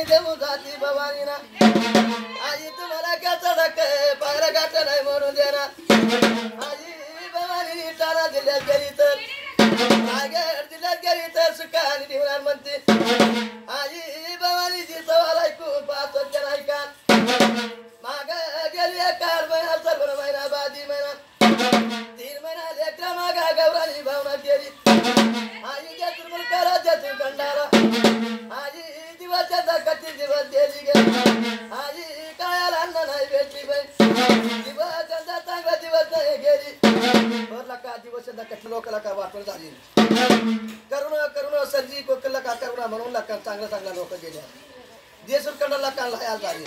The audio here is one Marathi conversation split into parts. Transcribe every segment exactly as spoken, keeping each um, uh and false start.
देऊ जाती भवानीना आई तुम्हाला क्या चढक पागला गाठ नाही म्हणून देना आई भवानी टाणा जिल्ह्यात गेली तर रायगड जिल्ह्यात गेली तर सुका आणि निवणार म्हणते आई भवानीची सवाल ऐकून पाहतो नाही का माग गेली कार महिना सर्व महिना बाजी महिना तीन महिना लेकरा मागा गौराणी भावना केली आई घेतून मुलगा राज्यातून गंडारा आई दिवस कधी दिवस गेली गेली आई काळ्याला अन्न नाही भेटली बाई दिवस चांगला दिवस नाही गेली बरला का दिवस कठी लोकाला का वाटून झाली करुणा करुणा सर्जी कोकलला का करुणा म्हणून लाका चांगला चांगला लोक गेले देसूर कंडाला का लाया झाली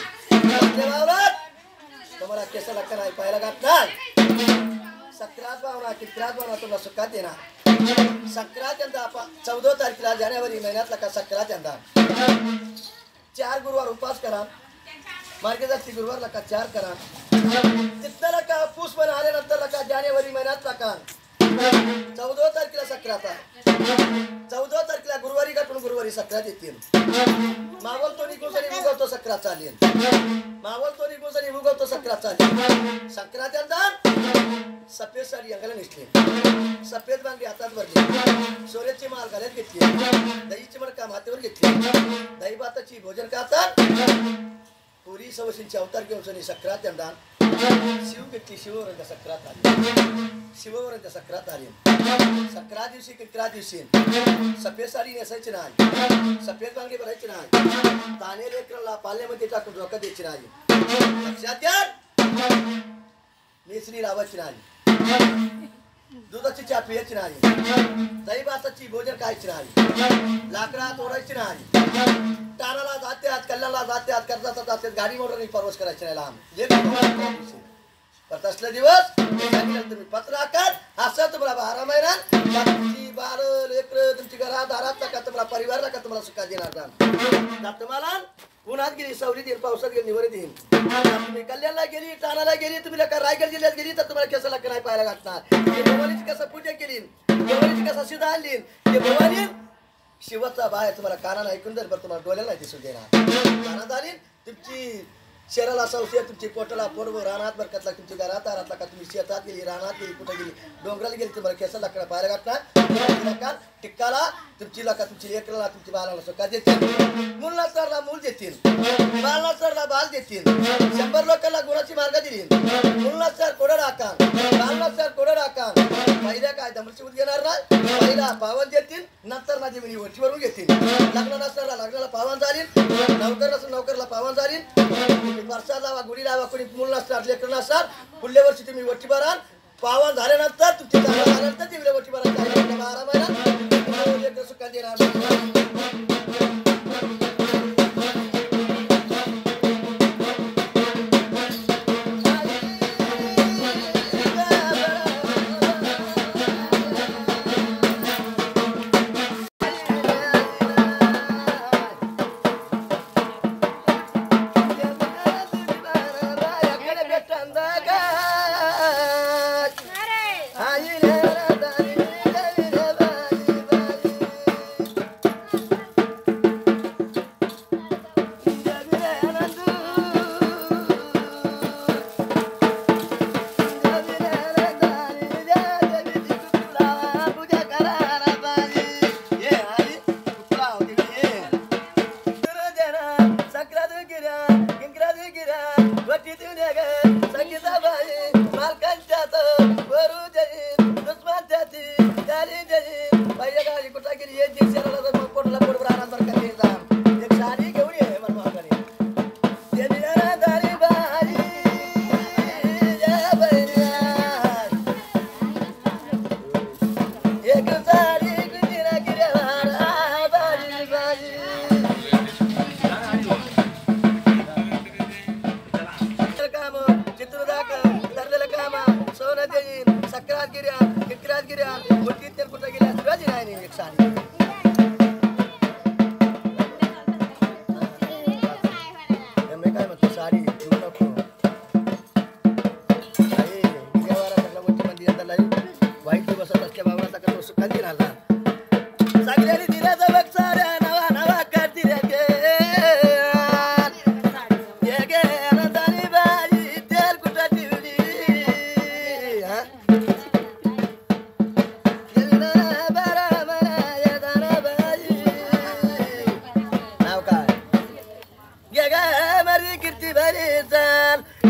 तुम्हाला केसाला का नाही पाहायला घात नाही सक्रात भावना कित्रात भावना तुला सुखात येणार सक्रात यंदा चौदा तारखेला जानेवारी महिन्यातला का सक्रात यंदा चार गुरुवार उपास करा मार्गे जाती गुरुवारला का चार करा तिथला का पूस महिना आल्यानंतर का जानेवारी महिन्यातला का चौदा तारखेला सक्रात आहे चौदा तारखेला गुरुवारी गाठून गुरुवारी सक्रात येतील मावल तो निघून जरी उगवतो सक्रात चालेल मावल तो निघून जरी उगवतो सक्रात चालेल सक्रात यंदा सफेद साडी अंगाला नेसली सफेद बांगडी हातात भरली सोऱ्याची माल घालत घेतली दहीची मडका माथ्यावर घेतली दही भाताची भोजन करतात पुरी सवशींचे अवतार घेऊन सनी सक्रात यंदा शिव घेतली शिववरांच्या सक्रात आली शिववरांच्या सक्रात आली सक्रा दिवशी कित्रा दिवशी सफेद साडी नेसायची नाही सफेद बांगडी भरायची नाही ताने लेकराला पाल्यामध्ये टाकून डोकं द्यायची नाही लक्षात घ्या मिसरी लावायची नाही दुधाची चहा पियाची नाही दही भाताची भोजन खायची नाही लाकडात ओढायची नाही टाणाला जाते आज कल्याणला जाते आज कर्जाचा जाते गाडी मोटरने प्रवास करायची नाही लांब पण असले दिवस तुम्ही पत्र आकार असं तुम्हाला बारा महिना तुमची बार लेकर तुमची घरात दारात का तुम्हाला परिवार का तुम्हाला सुखा देणार तुम्हाला उन्हात गेली सवरी देईल पावसात गेली निवरी देईल तुम्ही कल्याणला गेली टाणाला गेली तुम्ही का रायगड जिल्ह्यात गेली तर तुम्हाला केसाला नाही पाहायला घातणार भवानीची कसं पूजा केली भवानीची कसं सिद्धा आणली ते भवानी शिवाचा बाय तुम्हाला कानाला ऐकून जर बरं तुम्हाला डोळ्याला दिसून देणार कानात आली तुमची शहराला संशय तुमची कोटला पूर्व रानात बरकतला तुमची घरात राहतला का तुम्ही शेतात गेली रानात गेली कुठे गेली डोंगराला गेली तुम्हाला केसाला कडा पाहायला घातणार टिक्काला तुमची लका तुमची लेकराला तुमची बाळाला सुका देतील मुलला सरला मूल देतील बाळला सरला बाल देतील शंभर लोकांना गुणाची मार्ग दिली मुलला सर कोडं राखा बाळला सर कोडं राखा पहिल्या काय दमरची उद घेणार नाही पहिला पावन देतील नंतर माझी मिनी वरचीवरून घेतील लग्नाला सरला लग्नाला पावन जाईल नौकर नसून नौकरला पावन जाईल वर्षा लावा गुढी लावा कोणी मुलला सर लेकरला सर पुढल्या वर्षी तुम्ही वरची भराल पावन झाल्यानंतर तुमची जागा झाल्यानंतर ती वरची भराल बारा महिना लेकर सुखा देणार सगळ्यांनी दिल्याचा बघ साऱ्या नवा नवा करती रे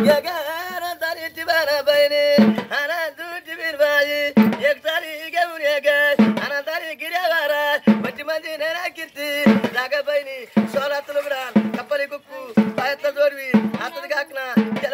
तारी बारा बहिनी आना दुटी बिरबाई एक तारी घेऊन एक आना तारी गिऱ्या वारा म्हणजे म्हणजे नेरा किती जागा बहिणी सोलात लुगडा कपली कुक्कू पायातला जोडवी हातात गाकना